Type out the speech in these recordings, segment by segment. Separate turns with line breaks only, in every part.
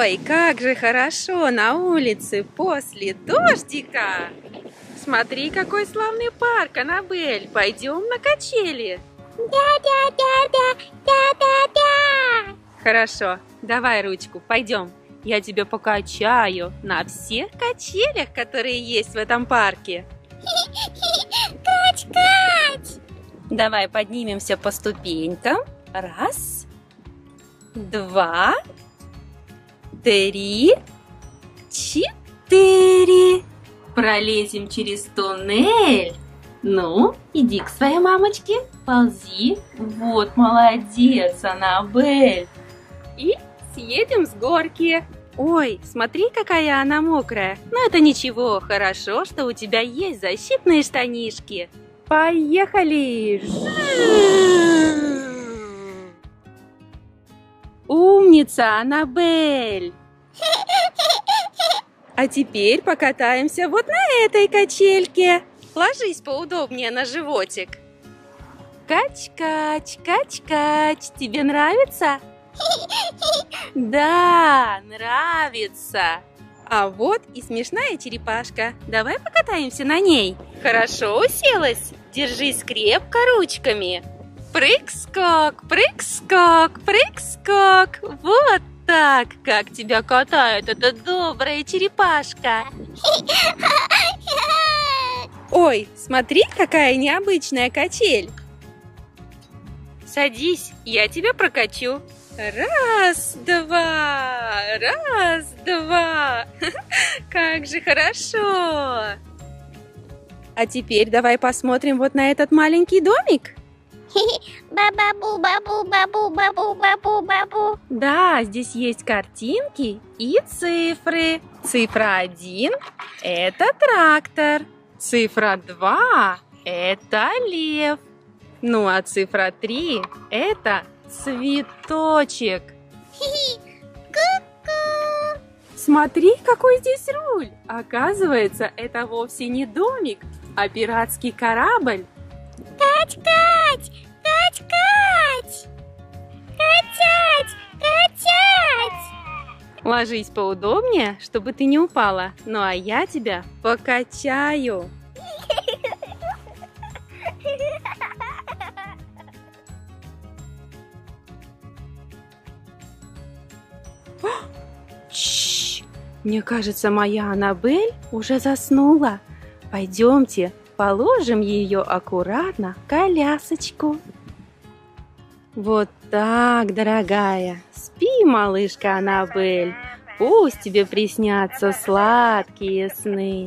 Ой, как же хорошо на улице после дождика. Смотри, какой славный парк, Аннабель. Пойдем на качели.
Да-да-да-да-да-да-да.
Хорошо, давай ручку, пойдем. Я тебя покачаю на всех качелях, которые есть в этом парке.
Кач-кач.
Давай поднимемся по ступенькам. Раз, два, три, четыре. Пролезем через туннель. Ну, иди к своей мамочке, ползи. Вот молодец, Аннабель. И съедем с горки. Ой, смотри, какая она мокрая. Но это ничего, хорошо, что у тебя есть защитные штанишки. Поехали! Умница, Аннабель! А теперь покатаемся вот на этой качельке. Ложись поудобнее на животик. Кач-кач, кач-кач. Тебе нравится? Да, нравится. А вот и смешная черепашка. Давай покатаемся на ней. Хорошо уселась? Держись крепко ручками. Прыг-скок, прыг-скок, прыг-скок. Вот так, как тебя катает эта добрая черепашка. Ой, смотри, какая необычная качель. Садись, я тебя прокачу. Раз, два, раз, два. Как же хорошо. А теперь давай посмотрим вот на этот маленький домик.
Бабабу, бабу, бабу, бабу, бабу, бабу.
Да, здесь есть картинки и цифры. Цифра 1 – это трактор. Цифра 2 – это лев. Ну а цифра 3 – это цветочек.
Ку-ку.
Смотри, какой здесь руль. Оказывается, это вовсе не домик, а пиратский корабль.
Кач-кач, кач-кач. Качать, качать.
Ложись поудобнее, чтобы ты не упала. Ну а я тебя покачаю. Чш! Мне кажется, моя Аннабель уже заснула. Пойдемте, положим ее аккуратно в колясочку. Вот так, дорогая. Спи, малышка Аннабель. Пусть тебе приснятся сладкие сны.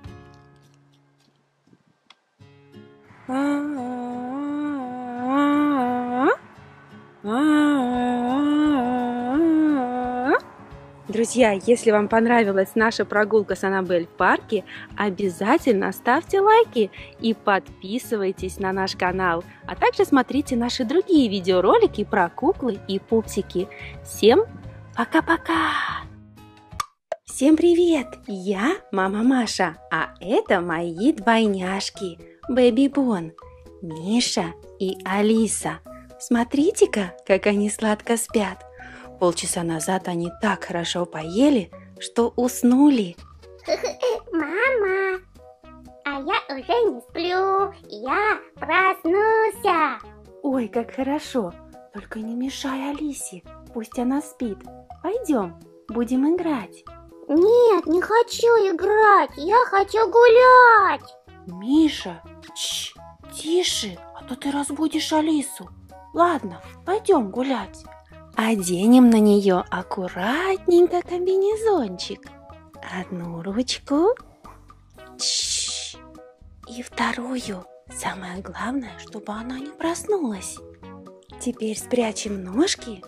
Друзья, если вам понравилась наша прогулка с Аннабель в парке, обязательно ставьте лайки и подписывайтесь на наш канал, а также смотрите наши другие видеоролики про куклы и пупсики. Всем пока-пока! Всем привет! Я мама Маша, а это мои двойняшки Бэби Бон, Миша и Алиса. Смотрите-ка, как они сладко спят. Полчаса назад они так хорошо поели, что уснули.
Мама, а я уже не сплю, я проснулся.
Ой, как хорошо. Только не мешай Алисе, пусть она спит. Пойдем, будем играть.
Нет, не хочу играть, я хочу гулять.
Миша, тише, а то ты разбудишь Алису. Ладно, пойдем гулять. Оденем на нее аккуратненько комбинезончик. Одну ручку. И вторую. Самое главное, чтобы она не проснулась. Теперь спрячем ножки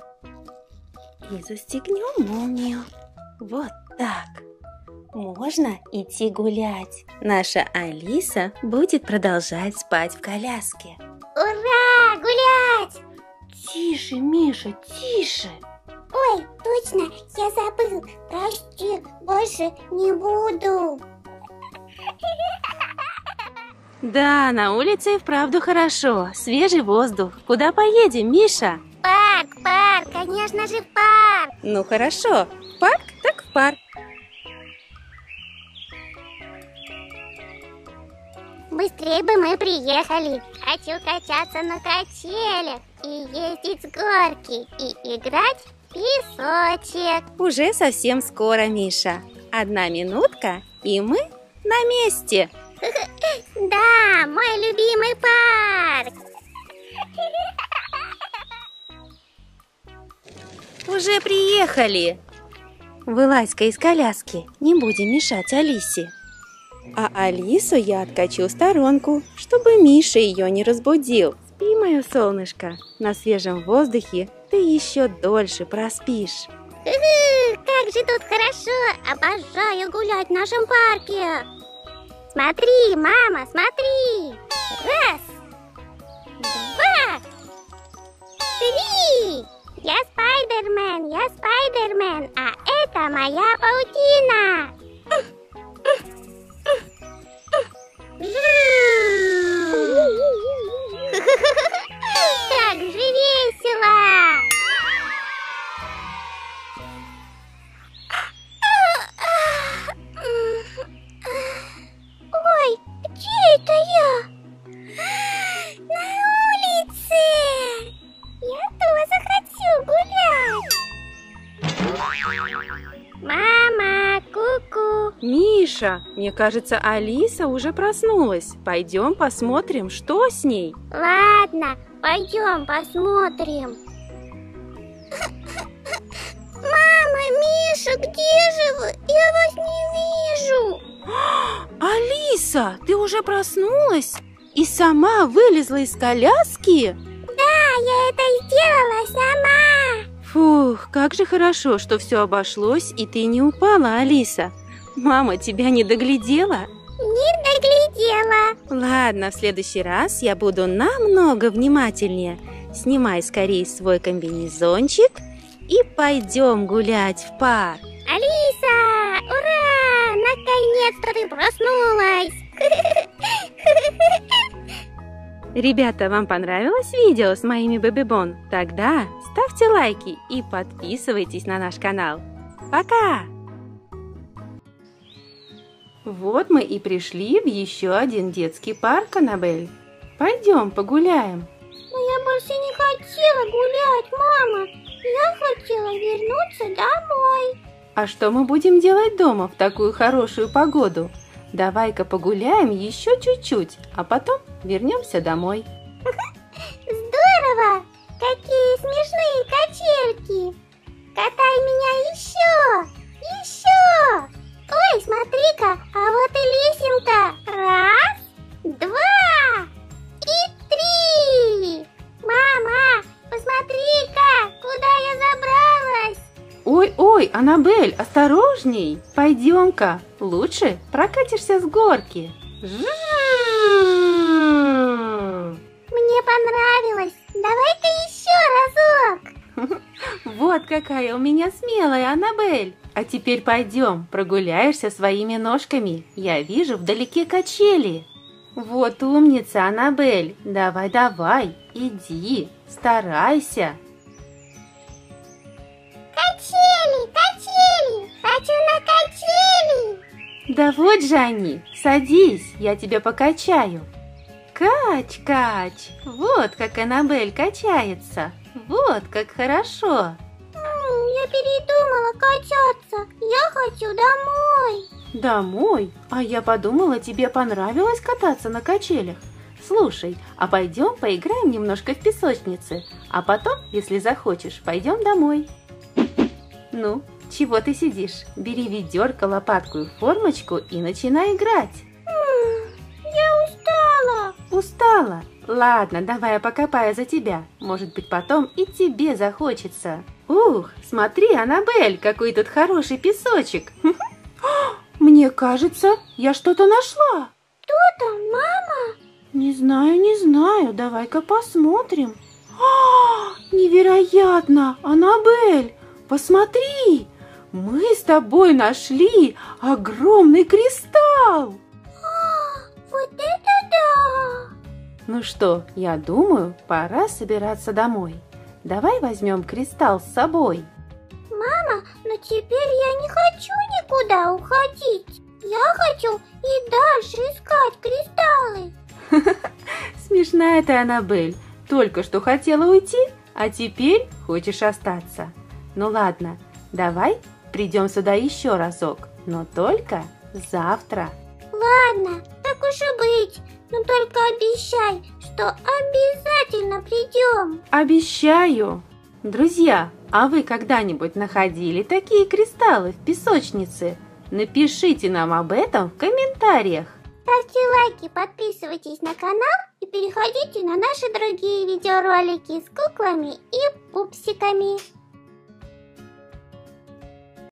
и застегнем молнию. Вот так. Можно идти гулять. Наша Алиса будет продолжать спать в коляске.
Ура, гулять!
Тише, Миша, тише.
Ой, точно, я забыл. Прости, больше не буду.
Да, на улице и вправду хорошо. Свежий воздух. Куда поедем, Миша?
Парк, конечно же парк.
Ну хорошо, в парк так в парк.
Быстрее бы мы приехали. Хочу качаться на качелях и ездить с горки и играть в песочек.
Уже совсем скоро, Миша. 1 минутка, и мы на месте.
Да, мой любимый парк.
Уже приехали. Вылазь-ка из коляски, не будем мешать Алисе. А Алису я откачу в сторонку, чтобы Миша ее не разбудил. Спи, мое солнышко, на свежем воздухе ты еще дольше проспишь.
Как же тут хорошо! Обожаю гулять в нашем парке! Смотри, мама, смотри! 1, 2, 3! Я Спайдермен, а это моя паутина! Как же весело! Ой, где это я? На улице! Я тоже хочу гулять! Мама, ку-ку!
Миша, мне кажется, Алиса уже проснулась. Пойдем посмотрим, что с ней.
Ладно, пойдем посмотрим. Мама, Миша, где же вы? Я вас не вижу.
Алиса, ты уже проснулась? И сама вылезла из коляски?
Да, я это сделала сама.
Фух, как же хорошо, что все обошлось, и ты не упала, Алиса. Мама тебя не доглядела?
Не доглядела.
Ладно, в следующий раз я буду намного внимательнее. Снимай скорее свой комбинезончик и пойдем гулять в парк.
Алиса, ура! Наконец-то ты проснулась.
Ребята, вам понравилось видео с моими бэби-бон? Тогда ставьте лайки и подписывайтесь на наш канал. Пока! Вот мы и пришли в еще один детский парк, Аннабель. Пойдем погуляем.
Но я больше не хотела гулять, мама. Я хотела вернуться домой.
А что мы будем делать дома в такую хорошую погоду? Давай-ка погуляем еще чуть-чуть, а потом вернемся домой.
Здорово! Какие смешные качельки! Катай меня еще! Еще! Ой, смотри-ка, а вот и лесенка! 1, 2 и 3! Мама, посмотри-ка, куда я забралась!
Ой-ой, Аннабель, осторожней! Пойдем-ка, лучше прокатишься с горки.
Мне понравилось! Давай-ка еще разок!
Вот какая у меня смелая Аннабель! А теперь пойдем, прогуляешься своими ножками. Я вижу вдалеке качели. Вот умница, Аннабель! Давай-давай, иди, старайся.
Качели, качели! Хочу на качели!
Да вот же они, садись, я тебя покачаю. Кач-кач, вот как Аннабель качается, вот как хорошо.
Я передумала качаться, я хочу домой.
Домой? А я подумала, тебе понравилось кататься на качелях. Слушай, а пойдем поиграем немножко в песочнице, а потом, если захочешь, пойдем домой. Ну, чего ты сидишь? Бери ведерко, лопатку и формочку и начинай играть.
Я устала.
Устала? Ладно, давай я покопаю за тебя. Может быть, потом и тебе захочется. Ух, смотри, Аннабель, какой тут хороший песочек. Мне кажется, я что-то нашла.
Что там, мама?
Не знаю, давай-ка посмотрим. Невероятно, Аннабель, посмотри, мы с тобой нашли огромный кристалл.
Вот это да!
Ну что, я думаю, пора собираться домой. Давай возьмем кристалл с собой.
Мама, но теперь я не хочу никуда уходить. Я хочу и дальше искать кристаллы.
Смешная ты, Аннабель. Только что хотела уйти, а теперь хочешь остаться. Ну ладно, давай придем сюда еще разок, но только завтра.
Ладно, так уж и быть. Но только обещай, что обязательно придем.
Обещаю. Друзья, а вы когда-нибудь находили такие кристаллы в песочнице? Напишите нам об этом в комментариях.
Ставьте лайки, подписывайтесь на канал и переходите на наши другие видеоролики с куклами и пупсиками.